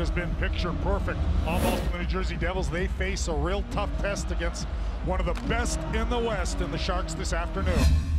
has been picture perfect almost for the New Jersey Devils. They face a real tough test against one of the best in the West in the Sharks this afternoon.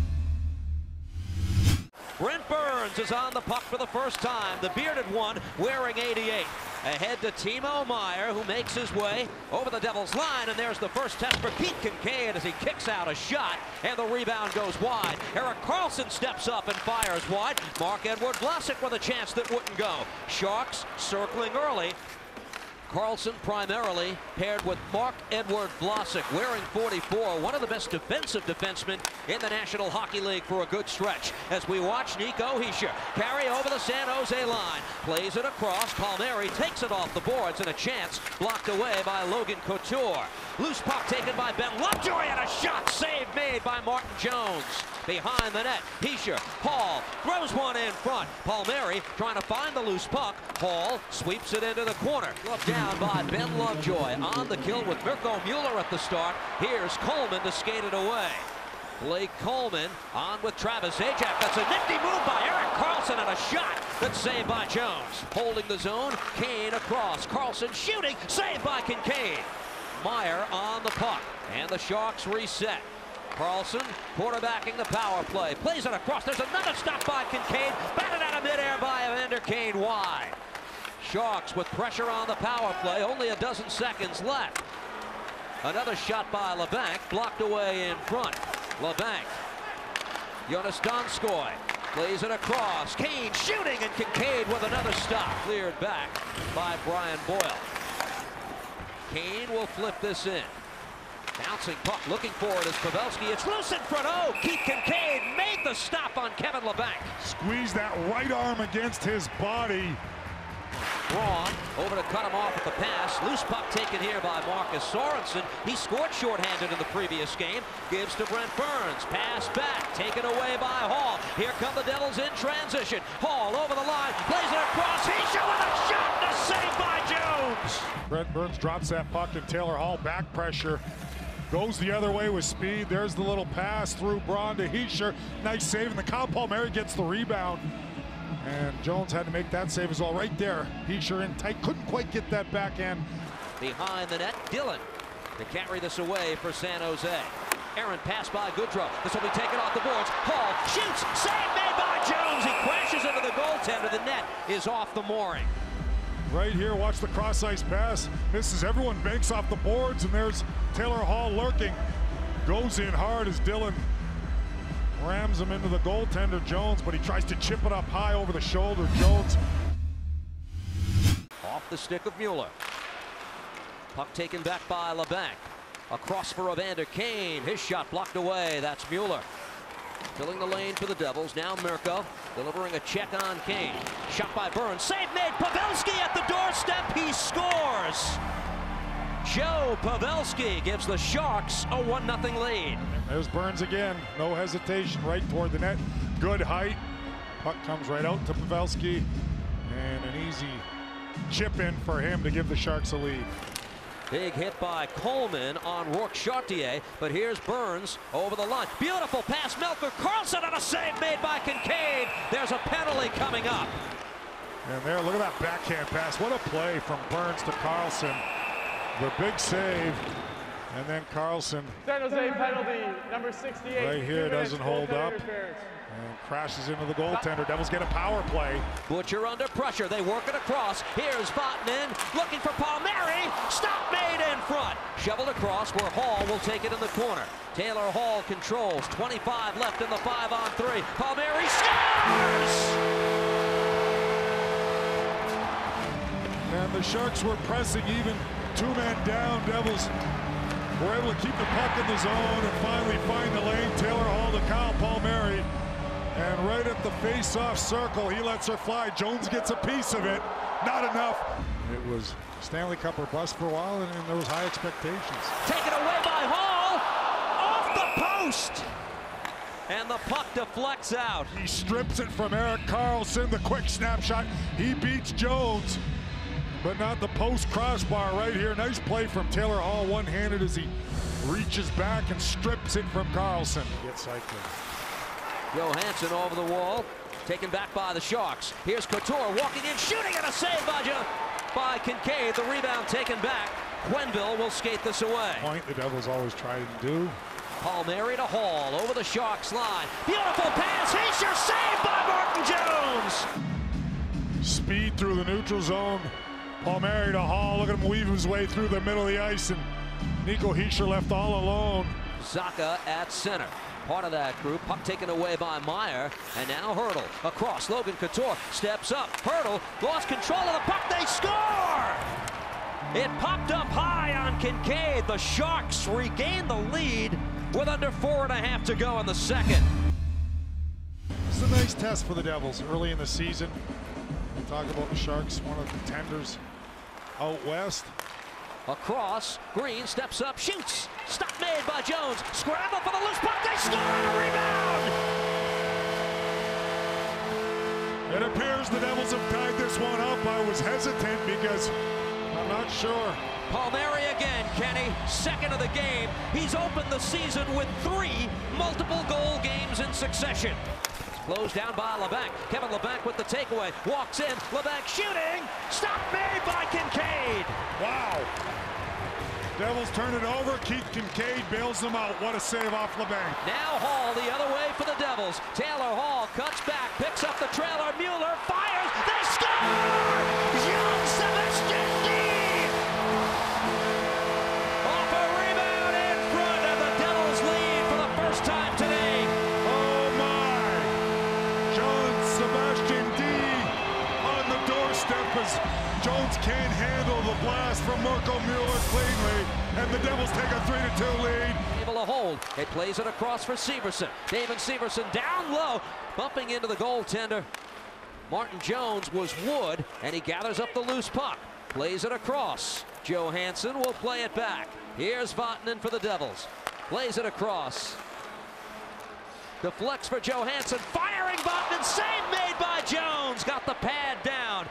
Brent Burns is on the puck for the first time. The bearded one wearing 88. Ahead to Timo Meier, who makes his way over the Devils line, and there's the first test for Pete Kincaid as he kicks out a shot, and the rebound goes wide. Erik Karlsson steps up and fires wide. Marc-Edouard Vlasic with a chance that wouldn't go. Sharks circling early. Karlsson primarily paired with Marc-Edouard Vlasic, wearing 44, one of the best defensive defensemen in the National Hockey League for a good stretch. As we watch Nico Hischier carry over the San Jose line, plays it across, Palmieri takes it off the boards, and a chance blocked away by Logan Couture. Loose puck taken by Ben Lovejoy, and a shot save made by Martin Jones. Behind the net, Hischier, Hall throws one in front. Palmieri trying to find the loose puck. Hall sweeps it into the corner. Look down by Ben Lovejoy on the kill with Mirko Mueller at the start. Here's Coleman to skate it away. Blake Coleman on with Travis Zajac. That's a nifty move by Erik Karlsson, and a shot that's saved by Jones. Holding the zone, Kane across. Karlsson shooting, saved by Kincaid. Meier on the puck, and the Sharks reset. Karlsson quarterbacking the power play. Plays it across. There's another stop by Kincaid. Batted out of midair by Evander Kane wide. Sharks with pressure on the power play. Only a dozen seconds left. Another shot by LeBanc. Blocked away in front. LeBanc. Jonas Donskoy plays it across. Kane shooting, and Kincaid with another stop. Cleared back by Brian Boyle. Kane will flip this in. Bouncing puck, looking for it is Pavelski. It's loose in front. Oh, Pete Kincaid made the stop on Kevin LeBanc. Squeeze that right arm against his body. Braun over to cut him off at the pass. Loose puck taken here by Marcus Sorensen. He scored shorthanded in the previous game. Gives to Brent Burns. Pass back, taken away by Hall. Here come the Devils in transition. Hall over the line, plays it across. Hischier with a shot to save by Jones. Brent Burns drops that puck, and Taylor Hall back pressure. Goes the other way with speed. There's the little pass through Braun to Hischier. Nice save, and the Kyle Palmieri gets the rebound. And Jones had to make that save as well. Right there, Hischier in tight. Couldn't quite get that backhand. Behind the net, Dillon to carry this away for San Jose. Aaron pass by Goodrow. This will be taken off the boards. Hall shoots. Save made by Jones. He crashes into the goaltender. The net is off the mooring. Right here, watch the cross-ice pass. Misses everyone, banks off the boards, and there's Taylor Hall lurking. Goes in hard as Dillon rams him into the goaltender, Jones, but he tries to chip it up high over the shoulder. Jones. Off the stick of Mueller. Puck taken back by LeBanc. Across for Evander Kane. His shot blocked away. That's Mueller. Filling the lane for the Devils. Now Mirko delivering a check on Kane. Shot by Burns. Save made. Pavelski at the doorstep. He scores. Joe Pavelski gives the Sharks a 1-0 lead. There's Burns again. No hesitation. Right toward the net. Good height. Puck comes right out to Pavelski. And an easy chip in for him to give the Sharks a lead. Big hit by Coleman on Rourke Chartier, but here's Burns over the line. Beautiful pass, Melker Karlsson, on a save made by Kincaid. There's a penalty coming up. And there, look at that backhand pass. What a play from Burns to Karlsson. The big save, and then Karlsson. San Jose penalty, number 68. Right here, doesn't hold up. And crashes into the goaltender. Devils get a power play. Butcher under pressure. They work it across. Here's Vatanen looking for Palmieri. Stop made in front. Shoveled across where Hall will take it in the corner. Taylor Hall controls. 25 left in the 5-on-3. Palmieri scores! And the Sharks were pressing even. 2 men down. Devils were able to keep the puck in the zone and finally find the lane. Taylor Hall to Kyle Palmieri. And right at the face-off circle, he lets her fly. Jones gets a piece of it. Not enough. It was Stanley Cup or bust for a while, and there was high expectations. Taken away by Hall. Off the post. And the puck deflects out. He strips it from Erik Karlsson. The quick snapshot. He beats Jones, but not the post crossbar right here. Nice play from Taylor Hall, one-handed as he reaches back and strips it from Karlsson. Gets cycling. Johansson over the wall, taken back by the Sharks. Here's Couture walking in, shooting, and a save by by Kincaid. The rebound taken back. Quenneville will skate this away. Point the Devils always try to do. Palmieri to Hall over the Sharks line. Beautiful pass. Hischier saved by Martin Jones. Speed through the neutral zone. Palmieri to Hall. Look at him weave his way through the middle of the ice, and Nico Hischier left all alone. Zaka at center. Part of that group. Puck taken away by Meyer. And now Hurdle across. Logan Couture steps up. Hurdle lost control of the puck. They score! It popped up high on Kincaid. The Sharks regain the lead with under 4.5 to go in the second. It's a nice test for the Devils early in the season. We talk about the Sharks, one of the contenders out west. Across, Green steps up, shoots. Stop made by Jones. Scramble for the loose puck. They score on a rebound. It appears the Devils have tied this one up. I was hesitant because I'm not sure. Palmieri again, Kenny. Second of the game. He's opened the season with 3 multiple goal games in succession. Closed down by LeBanc. Kevin LeBanc with the takeaway. Walks in. LeBanc shooting. Stop made by Kincaid. Wow. Devils turn it over. Keith Kincaid bails them out. What a save off LeBanc. Now Hall the other way for the Devils. Taylor Hall cuts back. Picks up the trailer. Mueller fires. They score! Jean-Sebastien off a rebound in front of the Devils lead for the first time today. Oh my! Jean-Sebastien on the doorstep as Jones can't handle the blast from Mirko Mueller cleanly, and the Devils take a 3-2 lead. Able to hold. It plays it across for Severson. David Severson down low, bumping into the goaltender. Martin Jones was Wood, and he gathers up the loose puck. Plays it across. Johansson will play it back. Here's Vatanen for the Devils. Plays it across. Deflects for Johansson. Firing Vatanen. Save made by Jones. Got the pad down.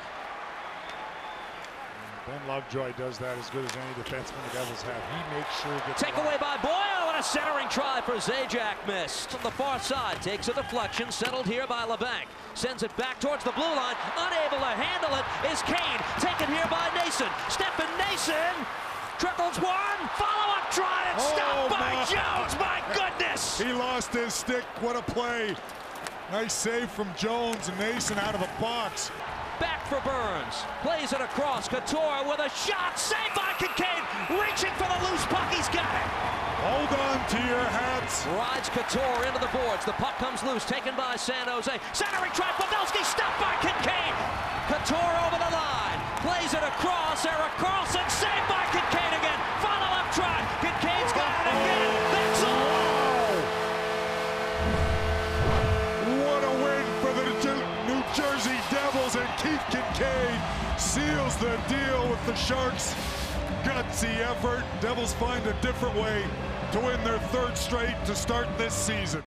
Ben Lovejoy does that as good as any defenseman the Devils have. He makes sure he gets Take away by Boyle, and a centering try for Zajac missed. From the far side, takes a deflection, settled here by LeBanc. Sends it back towards the blue line, unable to handle it is Kane. Taken here by Nason. Stephen Nason trickles one, follow-up try, and stopped by Jones, my goodness! He lost his stick, what a play. Nice save from Jones, and Nason out of the box. Back for Burns. Plays it across. Couture with a shot. Saved by Kincaid. Reaching for the loose puck. He's got it. Hold on to your hats. Rides Couture into the boards. The puck comes loose. Taken by San Jose. Centering try. Pavelski stopped by Kincaid. Couture over the line. Plays it across. Erik Karlsson. Saved by Kincaid again. Follow-up try. Kincaid's got it again. That's all. What a win for the New Jersey Devils, and Keith Kincaid seals the deal with the Sharks. Gutsy effort. Devils find a different way to win their 3rd straight to start this season.